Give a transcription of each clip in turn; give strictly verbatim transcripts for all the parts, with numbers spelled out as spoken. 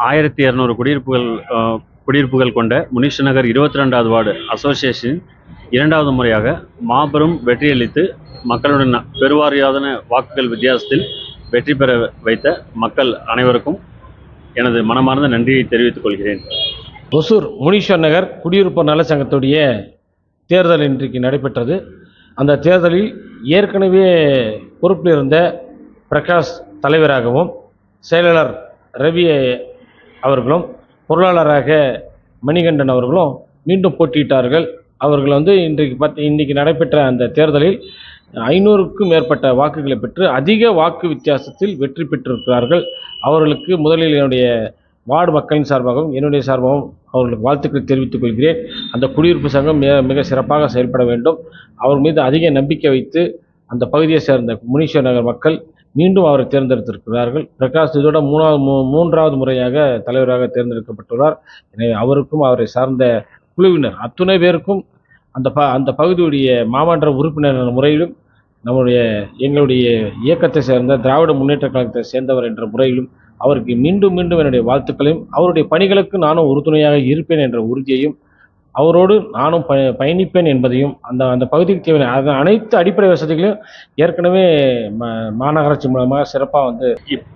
ஆயிரத்தி இரநூறு குடியிருப்புகள் குடியிருப்புகள் கொண்ட முனீஷ் நகர் இருபத்தி ரெண்டாவது வார்டு அசோசியேஷன் இரண்டாவது முறையாக மாபெரும் வெற்றியளித்து மக்களுடன் பெருவாரியான வாக்குகள் வித்தியாசத்தில் வெற்றி பெற வைத்த மக்கள் அனைவருக்கும் எனது மனமார்ந்த நன்றியை தெரிவித்துக் கொள்கிறேன். ஒசூர் முனீஷ் நகர் குடியிருப்பு நலச்சங்கத்துடைய தேர்தல் இன்றைக்கு நடைபெற்றது. அந்த தேர்தலில் ஏற்கனவே பொறுப்பில் இருந்த பிரகாஷ் தலைவராகவும் செயலாளர் ரவி அவர்களும் பொருளாளராக மணிகண்டன் அவர்களும் மீண்டும் போட்டியிட்டார்கள். அவர்கள் வந்து இன்றைக்கு பத்து இன்றைக்கு நடைபெற்ற அந்த தேர்தலில் ஐநூறுக்கும் மேற்பட்ட வாக்குகளை பெற்று அதிக வாக்கு வித்தியாசத்தில் வெற்றி பெற்றிருக்கிறார்கள். அவர்களுக்கு முதலில் என்னுடைய வார்டு மக்களின் சார்பாகவும் என்னுடைய சார்பாகவும் அவர்களுக்கு வாழ்த்துக்களை தெரிவித்துக் கொள்கிறேன். அந்த குடியிருப்பு சங்கம் மிக மிக சிறப்பாக செயல்பட வேண்டும். அவர் மீது அதிக நம்பிக்கை வைத்து அந்த பகுதியை சேர்ந்த முனீஷ் நகர் மக்கள் மீண்டும் அவரை தேர்ந்தெடுத்திருக்கிறார்கள். பிரகாஷ் இதோட மூணாவது மூ மூன்றாவது முறையாக தலைவராக தேர்ந்தெடுக்கப்பட்டுள்ளார். எனவே அவருக்கும் அவரை சார்ந்த குழுவினர் அத்துணை பேருக்கும் அந்த ப அந்த பகுதியுடைய மாமன்ற உறுப்பினர் முறையிலும் நம்முடைய எங்களுடைய இயக்கத்தை சேர்ந்த திராவிட முன்னேற்ற கழகத்தை சேர்ந்தவர் என்ற முறையிலும் அவருக்கு மீண்டும் மீண்டும் என்னுடைய வாழ்த்துக்களையும் அவருடைய பணிகளுக்கு நானும் உறுதுணையாக இருப்பேன் என்ற உறுதியையும் அவரோடு நானும் ப பயணிப்பேன் என்பதையும் அந்த அந்த பகுதிக்கு தேவையான அதன் அனைத்து அடிப்படை வசதிகளையும் ஏற்கனவே ம மாநகராட்சி மூலமாக சிறப்பாக வந்து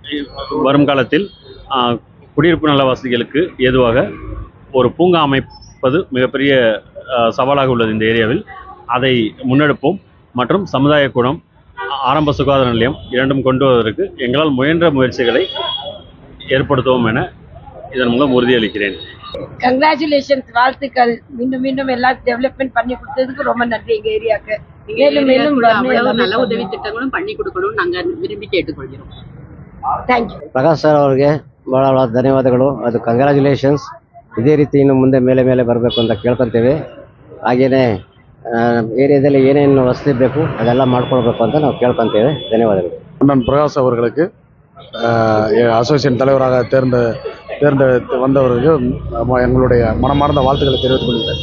வரும் காலத்தில் குடியிருப்பு நல வசதிகளுக்கு ஏதுவாக ஒரு பூங்கா அமைப்பது மிகப்பெரிய சவாலாக உள்ளது இந்த ஏரியாவில். அதை முன்னெடுப்போம் மற்றும் சமுதாய கூடம், ஆரம்ப சுகாதார நிலையம் இரண்டும் கொண்டு வருவதற்கு எங்களால் முயன்ற முயற்சிகளை ஏற்படுத்துவோம் என இதன் மூலம் உறுதியளிக்கிறேன். கங்க்ராச்சுலேஷன்ஸ், வாழ்த்துக்கள். மீண்டும் மீண்டும் எல்லாம் டெவலப்மெண்ட் பண்ணி கொடுத்ததுக்கு ரொம்ப நன்றி. எங்க ஏரியாவுக்கு மேலும் மேலும் நல்ல உதவி திட்டங்களும் பண்ணி கொடுக்கணும் நாங்க விரும்பி கேட்டுக்கொள்கிறோம். Thank you. ಪ್ರಕಾಶ್ ಸರ್ ಅವರಿಗೆ ಭಾಳ ಭಾಳ ಧನ್ಯವಾದಗಳು. ಅದು ಕಂಗ್ರ್ಯಾಚುಲೇಷನ್ಸ್. ಇದೇ ರೀತಿ ಇನ್ನು ಮುಂದೆ ಮೇಲೆ ಮೇಲೆ ಬರಬೇಕು ಅಂತ ಕೇಳ್ಕೊತೇವೆ. ಹಾಗೆಯೇ ಏರಿಯಾದಲ್ಲಿ ಏನೇನು ವಸತಿ ಬೇಕು ಅದೆಲ್ಲ ಮಾಡ್ಕೊಳ್ಬೇಕು ಅಂತ ನಾವು ಕೇಳ್ಕೊತೇವೆ. ಧನ್ಯವಾದಗಳು. அண்ணன் பிரகாஷ் அவர்களுக்கு அசோசியேஷன் தலைவராக தேர்ந்த தேர்ந்தெடுத்து வந்தவர்களுக்கு எங்களுடைய மனமார்ந்த வாழ்த்துக்களை தெரிவித்துக் கொள்கிறேன்.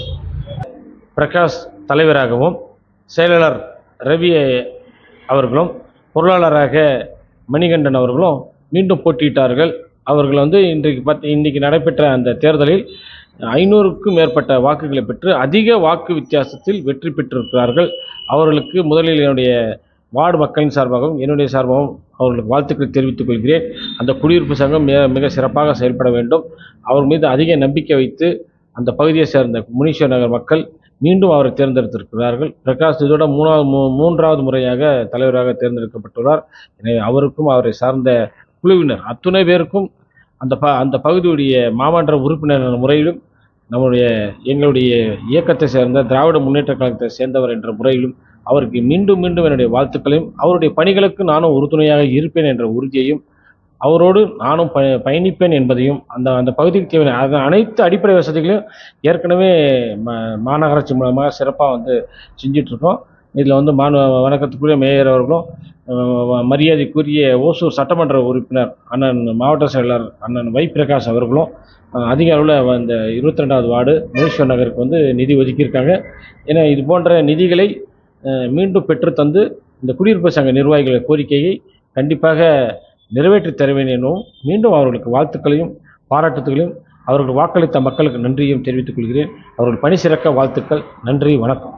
பிரகாஷ் தலைவராகவும் செயலாளர் ரவி அவர்களும் பொருளாளராக மணிகண்டன் அவர்களும் மீண்டும் போட்டியிட்டார்கள். அவர்கள் வந்து இன்றைக்கு பத்து இன்றைக்கு நடைபெற்ற அந்த தேர்தலில் ஐநூறுக்கும் மேற்பட்ட வாக்குகளை பெற்று அதிக வாக்கு வித்தியாசத்தில் வெற்றி பெற்றிருக்கிறார்கள். அவர்களுக்கு முதலில் என்னுடைய வார்டு மக்களின் சார்பாகவும் என்னுடைய சார்பாகவும் அவர்களுக்கு வாழ்த்துக்களை தெரிவித்துக் கொள்கிறேன். அந்த குடியிருப்பு சங்கம் மிக மிக சிறப்பாக செயல்பட வேண்டும். அவர் மீது அதிக நம்பிக்கை வைத்து அந்த பகுதியை சேர்ந்த முனீஷ் நகர் மக்கள் மீண்டும் அவரை தேர்ந்தெடுத்திருக்கிறார்கள். பிரகாஷ் இதோட மூணாவது மூ மூன்றாவது முறையாக தலைவராக தேர்ந்தெடுக்கப்பட்டுள்ளார். எனவே அவருக்கும் அவரை சார்ந்த குழுவினர் அத்துணை பேருக்கும் அந்த ப அந்த பகுதியுடைய மாமன்ற உறுப்பினர் முறையிலும் நம்முடைய எங்களுடைய இயக்கத்தை சேர்ந்த திராவிட முன்னேற்ற கழகத்தை சேர்ந்தவர் என்ற முறையிலும் அவருக்கு மீண்டும் மீண்டும் என்னுடைய வாழ்த்துக்களையும் அவருடைய பணிகளுக்கு நானும் உறுதுணையாக இருப்பேன் என்ற உறுதியையும் அவரோடு நானும் ப பயணிப்பேன் என்பதையும் அந்த அந்த பகுதிக்கு தேவையான அதன் அனைத்து அடிப்படை வசதிகளையும் ஏற்கனவே ம மாநகராட்சி மூலமாக சிறப்பாக வந்து செஞ்சிட்ருக்கோம். இதில் வந்து மாண வணக்கத்துக்குரிய மேயர் அவர்களும் மரியாதைக்குரிய ஓசூர் சட்டமன்ற உறுப்பினர் அண்ணன் மாவட்ட செயலாளர் அண்ணன் வை பிரகாஷ் அவர்களும் அதிக அளவில் இந்த இருபத்தி ரெண்டாவது வார்டு முனீஷ் நகருக்கு வந்து நிதி ஒதுக்கியிருக்காங்க. ஏன்னா இது போன்ற நிதிகளை மீண்டும் பெற்றுத்தந்து இந்த குடியிருப்பு சங்க நிர்வாகிகள் கோரிக்கையை கண்டிப்பாக நிறைவேற்றி தருவேன் எனவும் மீண்டும் அவர்களுக்கு வாழ்த்துக்களையும் பாராட்டுகளையும் அவர்கள் வாக்களித்த மக்களுக்கு நன்றியும் தெரிவித்துக் கொள்கிறேன். அவர்கள் பணி சிறக்க வாழ்த்துக்கள். நன்றி, வணக்கம்.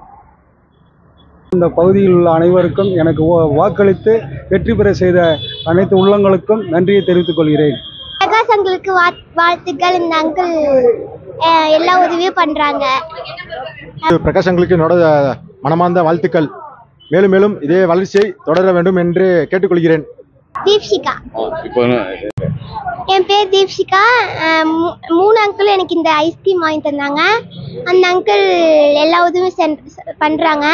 இந்த பகுதியில் உள்ள அனைவருக்கும் எனக்கு வாக்களித்து வெற்றி பெற செய்த அனைத்து உள்ளங்களுக்கும் நன்றியை தெரிவித்துக் கொள்கிறேன். பிரகாஷ் அங்கிளுக்கு வாழ்த்துக்கள். இந்த அங்கிள் எல்லா உதவியும் பண்றாங்க. பிரகாஷ் அங்கிளுக்கு என்னோட மனமார்ந்த வாழ்த்துக்கள். மேலும் மேலும் இதே வளர்ச்சியை தொடர வேண்டும் என்று கேட்டுக்கொள்கிறேன். தீப்ஷிகா, என் பேர் தீப்ஷிகா. மூணு அங்கிள் எனக்கு இந்த ஐஸ்கிரீம் வாங்கி தந்தாங்க. அந்த அங்கிள் எல்லா உதவியும் பண்றாங்க.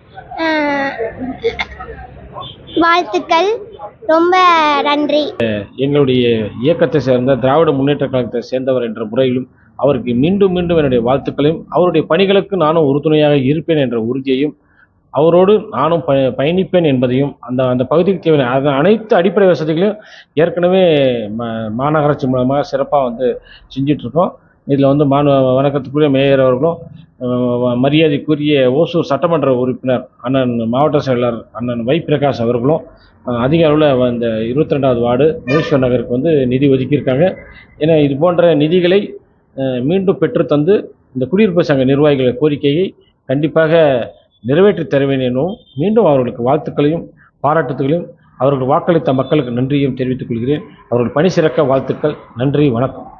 வாழ்த்துக்கள், ரொம்ப நன்றி. எங்களுடைய இயக்கத்தை சேர்ந்த திராவிட முன்னேற்ற கழகத்தை சேர்ந்தவர் என்ற முறையிலும் அவருக்கு மீண்டும் மீண்டும் என்னுடைய வாழ்த்துக்களையும் அவருடைய பணிகளுக்கு நானும் உறுதுணையாக இருப்பேன் என்ற உறுதியையும் அவரோடு நானும் ப பயணிப்பேன் என்பதையும் அந்த அந்த பகுதிக்கு தேவையான அதன் அனைத்து அடிப்படை வசதிகளையும் ஏற்கனவே ம மாநகராட்சி மூலமாக சிறப்பாக வந்து செஞ்சிட்ருக்கோம். இதில் வந்து மாணவ வணக்கத்துக்குரிய மேயர் அவர்களும் அஹ், மரியாதைக்குரிய ஓசூர் சட்டமன்ற உறுப்பினர் அண்ணன் மாவட்ட செயலர் அண்ணன் வை பிரகாஷ் அவர்களும் அஹ், அதிக அளவில் இந்த இருபத்தி ரெண்டாவது வார்டு முனீஸ்வர் நகருக்கு வந்து நிதி ஒதுக்கியிருக்காங்க. ஏன்னா இது போன்ற நிதிகளை அஹ், மீண்டும் பெற்று தந்து இந்த குடியிருப்பு சங்க நிர்வாகிகள் கோரிக்கையை கண்டிப்பாக நிறைவேற்றி தருவேன் எனவும் மீண்டும் அவர்களுக்கு வாழ்த்துக்களையும் பாராட்டுகளையும் அவர்கள் வாக்களித்த மக்களுக்கு நன்றியும் தெரிவித்துக் கொள்கிறேன். அவர்கள் பணி சிறக்க வாழ்த்துக்கள். நன்றி, வணக்கம்.